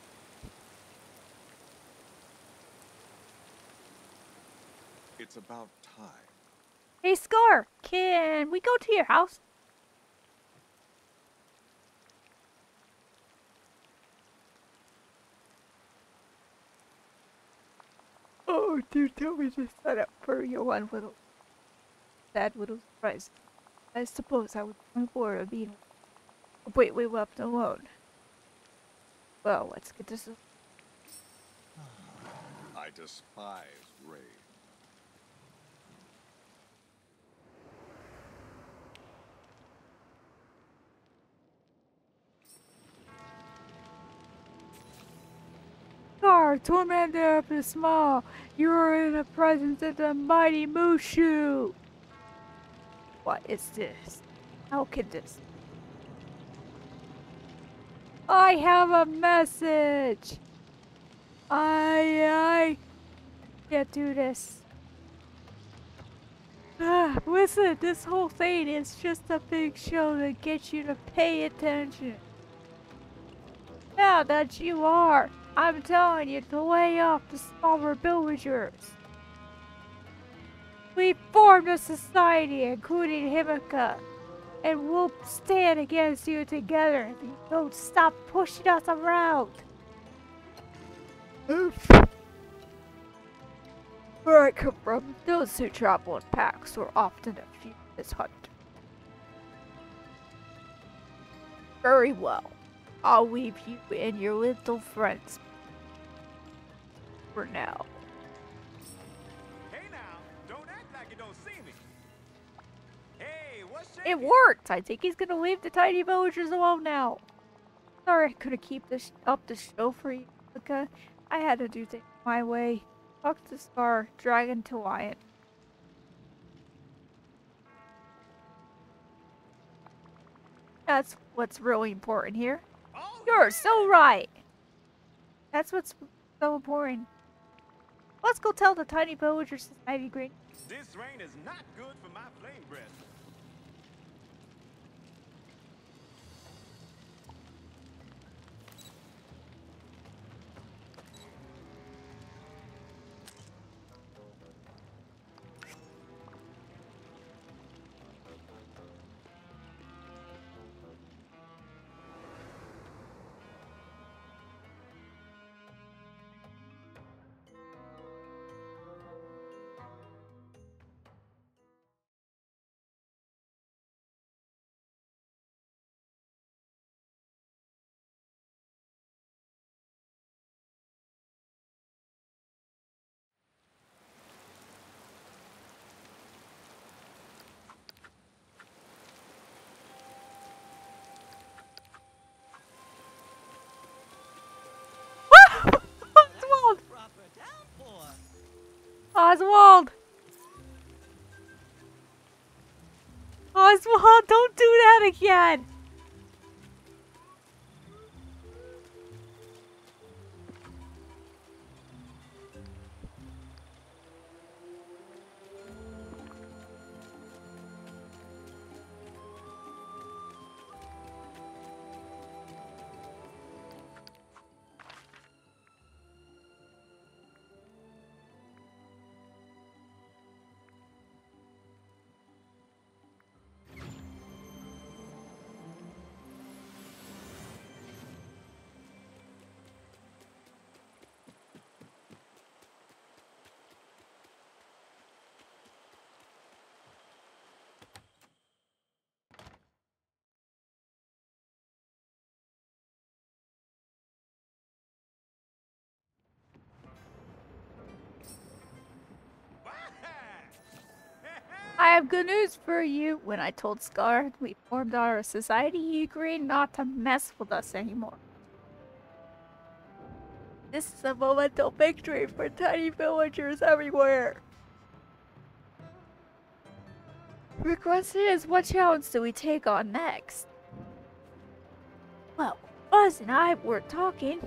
It's about time. Hey, Scar! Can we go to your house? Oh, dude, tell me to set up for your one little... sad little surprise. I suppose I would look forward to being completely left alone. Well, let's get this... I despise rain. Scar, tormentor of the small, you are in the presence of the mighty Mushu! What is this? How can this... I have a message! I... I... can't do this. Ah, listen, this whole thing is just a big show to get you to pay attention. Now that you are, I'm telling you to lay off the smaller villagers. We formed a society, including Himika, and we'll stand against you together if you don't stop pushing us around. Oof. Where I come from, those who travel in packs are often a few as hunt. Very well. I'll leave you and your little friends for now. Hey now, don't act like you don't see me. Hey, what's It worked! I think he's gonna leave the tiny villagers alone now. Sorry I couldn't keep this up the show for you, Luca. I had to do things my way. Talk to Scar, Dragon to Lion. That's what's really important here. Oh, You're so right! That's what's so important. Let's go tell the tiny villagers Society Green. this rain is not good for my flame breath. Oswald! Proper downpour. Oswald! Oswald, don't do that again! I have good news for you. When I told Scar we formed our society, he agreed not to mess with us anymore. This is a monumental victory for tiny villagers everywhere. The question is, what challenge do we take on next? Well, Buzz and I were talking.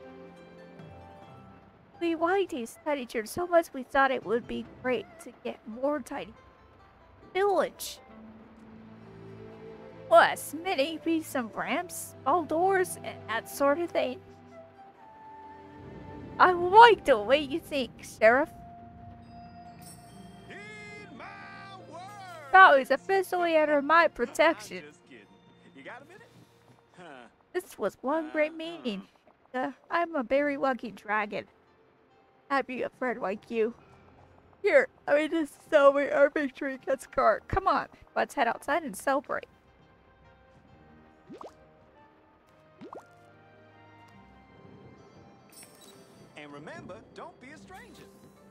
We liked these tiny chairs so much we thought it would be great to get more tiny village. Plus, maybe some ramps, all doors, and that sort of thing. I like the way you think, Sheriff. Heed my word. Now he's officially under my protection. I'm just kidding. You got a minute? Huh. This was one great meeting. Uh, I'm a very lucky dragon. Having a friend like you. Here, I mean, just celebrate our victory against Scar. Come on, let's head outside and celebrate. And remember, don't be a stranger.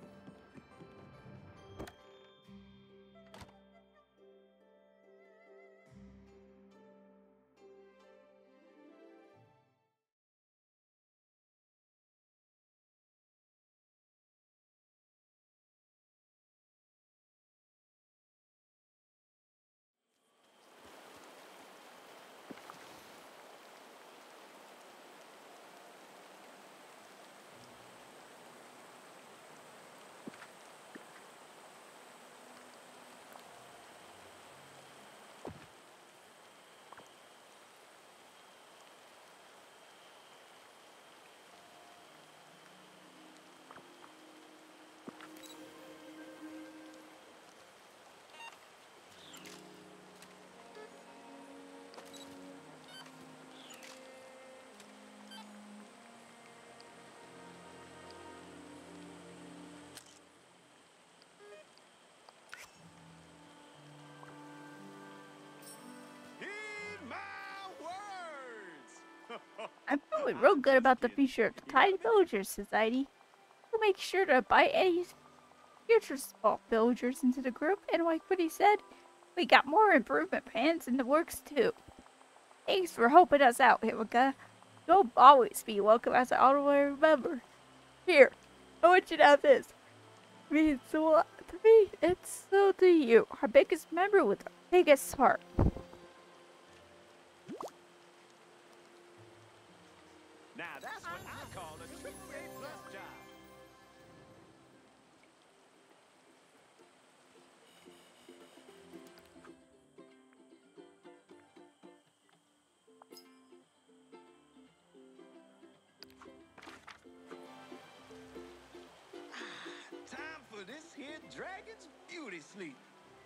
I'm feeling real good about the future of the Tiny Villagers Society. We'll make sure to invite any future small villagers into the group, and like what he said, we got more improvement plans in the works too. Thanks for helping us out, Himika. You'll always be welcome as an honorary member. Here, I want you to have this. It means a lot to me, and so do you, our biggest member with our biggest heart. Now that's what I call a triple A plus job. Time for this here dragon's beauty sleep.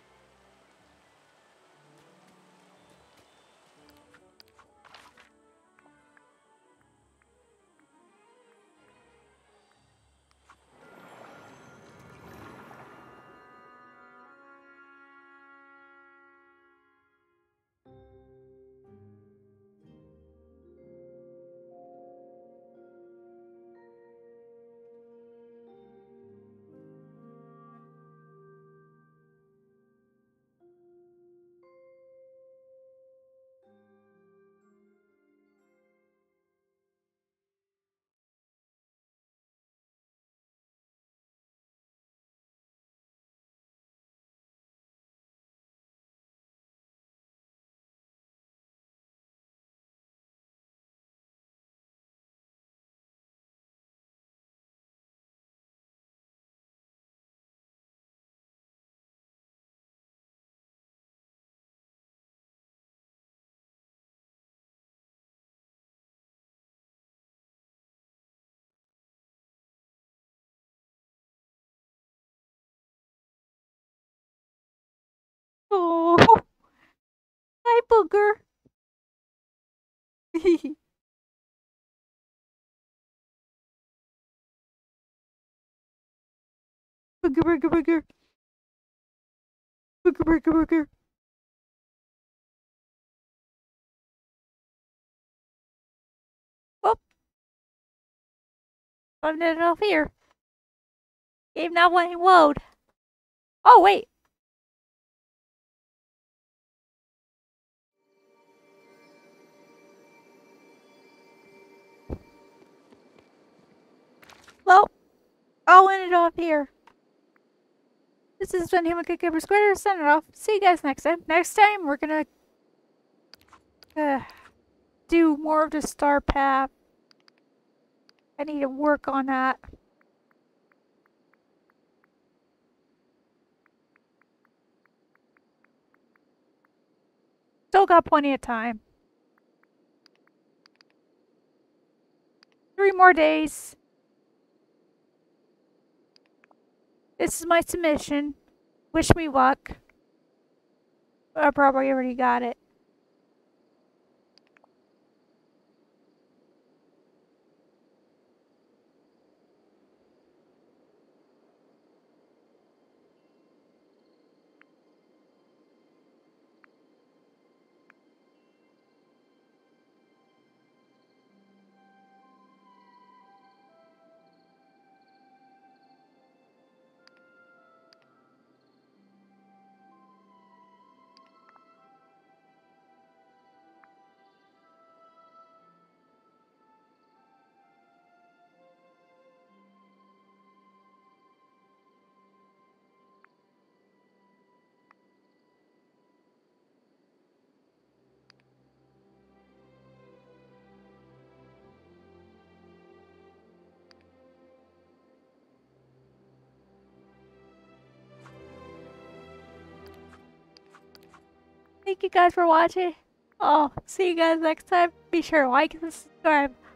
Oh, hi, Booger. Booger, booger, booger. Booger, booger, booger. Whoop. I'm it off here. Game not letting load. Oh, wait. I'll end it off here. This has been Human Cucumber Square. Send it off. See you guys next time. Next time, we're gonna uh, do more of the star path. I need to work on that. Still got plenty of time. Three more days. This is my submission. Wish me luck. I probably already got it. Thank you guys for watching. Oh, see you guys next time. Be sure to like and subscribe.